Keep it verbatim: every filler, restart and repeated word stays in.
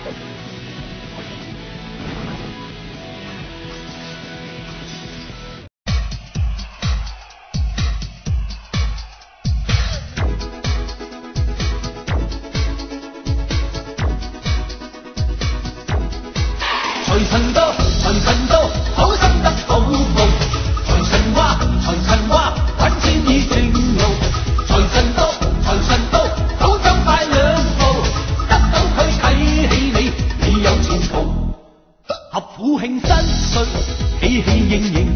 财神到，财神到，好心得好报。财神话，财神话，揾錢已正路。財神到，財神到，好走快兩步，得到佢睇起你，你有前途。合府慶新歲，喜氣盈盈。